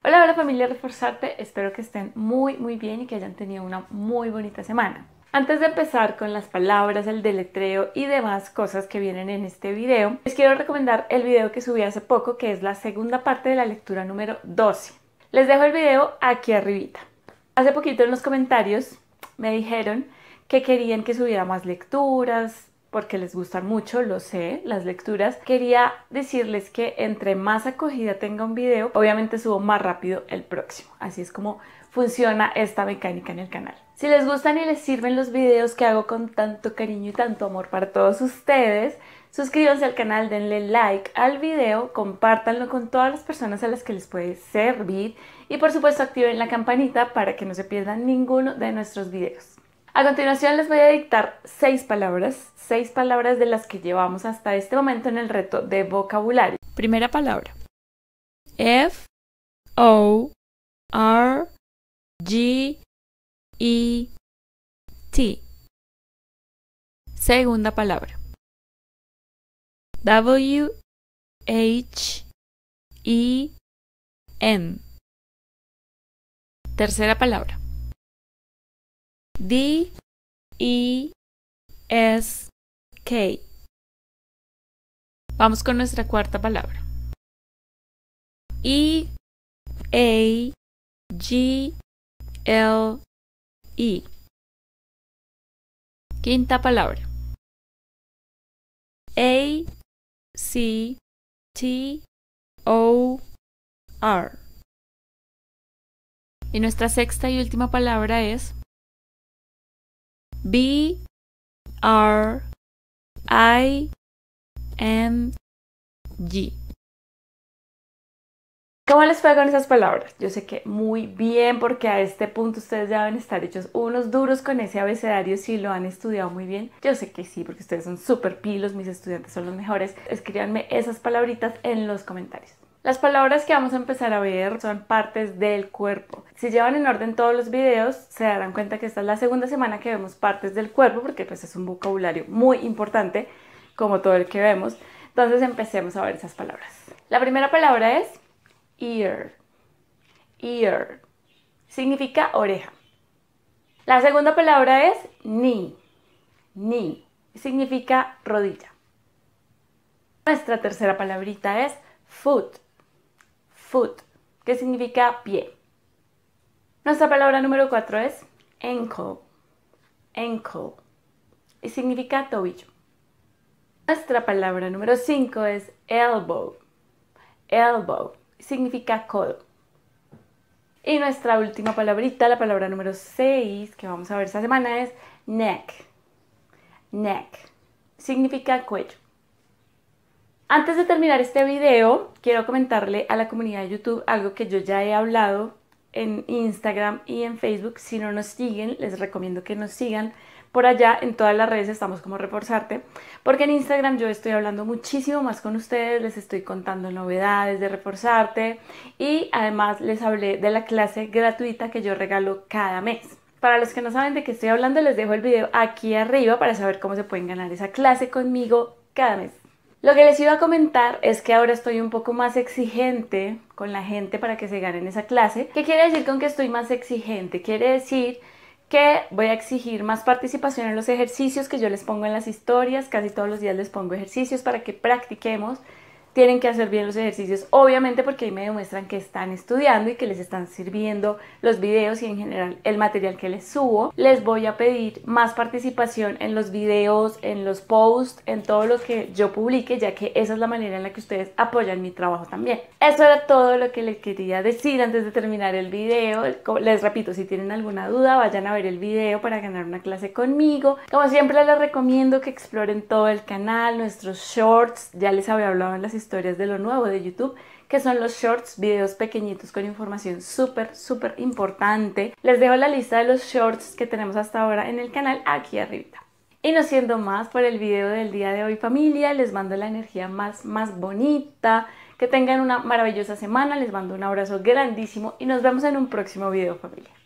Hola, hola familia Reforzarte, espero que estén muy bien y que hayan tenido una muy bonita semana. Antes de empezar con las palabras, el deletreo y demás cosas que vienen en este video, les quiero recomendar el video que subí hace poco, que es la segunda parte de la lectura número 12. Les dejo el video aquí arribita. Hace poquito en los comentarios me dijeron que querían que subiera más lecturas, porque les gustan mucho, lo sé, las lecturas. Quería decirles que entre más acogida tenga un video, obviamente subo más rápido el próximo. Así es como funciona esta mecánica en el canal. Si les gustan y les sirven los videos que hago con tanto cariño y tanto amor para todos ustedes, suscríbanse al canal, denle like al video, compártanlo con todas las personas a las que les puede servir y por supuesto activen la campanita para que no se pierdan ninguno de nuestros videos. A continuación les voy a dictar 6 palabras de las que llevamos hasta este momento en el reto de vocabulario. Primera palabra: F-O-R-G-E-T. Segunda palabra: W-H-E-N. Tercera palabra: D-E-S-K. Vamos con nuestra cuarta palabra: E-A-G-L-E. Quinta palabra: A-C-T-O-R. Y nuestra sexta y última palabra es B-R-I-N-G. ¿Cómo les fue con esas palabras? Yo sé que muy bien, porque a este punto ustedes ya deben estar hechos unos duros con ese abecedario si lo han estudiado muy bien. Yo sé que sí, porque ustedes son súper pilos, mis estudiantes son los mejores. Escríbanme esas palabritas en los comentarios. Las palabras que vamos a empezar a ver son partes del cuerpo. Si llevan en orden todos los videos, se darán cuenta que esta es la segunda semana que vemos partes del cuerpo, porque pues es un vocabulario muy importante, como todo el que vemos. Entonces empecemos a ver esas palabras. La primera palabra es ear. Ear. Significa oreja. La segunda palabra es knee. Knee. Significa rodilla. Nuestra tercera palabrita es foot. Foot, que significa pie. Nuestra palabra número 4 es ankle. Ankle. Y significa tobillo. Nuestra palabra número 5 es elbow. Elbow. Significa codo. Y nuestra última palabrita, la palabra número 6 que vamos a ver esta semana, es neck. Neck. Significa cuello. Antes de terminar este video, quiero comentarle a la comunidad de YouTube algo que yo ya he hablado en Instagram y en Facebook. Si no nos siguen, les recomiendo que nos sigan por allá. En todas las redes estamos como Reforzarte, porque en Instagram yo estoy hablando muchísimo más con ustedes, les estoy contando novedades de Reforzarte y además les hablé de la clase gratuita que yo regalo cada mes. Para los que no saben de qué estoy hablando, les dejo el video aquí arriba para saber cómo se pueden ganar esa clase conmigo cada mes. Lo que les iba a comentar es que ahora estoy un poco más exigente con la gente para que se ganen esa clase. ¿Qué quiere decir con que estoy más exigente? Quiere decir que voy a exigir más participación en los ejercicios que yo les pongo en las historias. Casi todos los días les pongo ejercicios para que practiquemos. Tienen que hacer bien los ejercicios, obviamente, porque ahí me demuestran que están estudiando y que les están sirviendo los videos y en general el material que les subo. Les voy a pedir más participación en los videos, en los posts, en todo lo que yo publique, ya que esa es la manera en la que ustedes apoyan mi trabajo también. Eso era todo lo que les quería decir antes de terminar el video. Les repito, si tienen alguna duda, vayan a ver el video para ganar una clase conmigo. Como siempre, les recomiendo que exploren todo el canal, nuestros shorts. Ya les había hablado en las historias de lo nuevo de YouTube, que son los shorts, videos pequeñitos con información súper importante. Les dejo la lista de los shorts que tenemos hasta ahora en el canal aquí arriba. Y no siendo más por el video del día de hoy, familia, les mando la energía más bonita, que tengan una maravillosa semana, les mando un abrazo grandísimo y nos vemos en un próximo video, familia.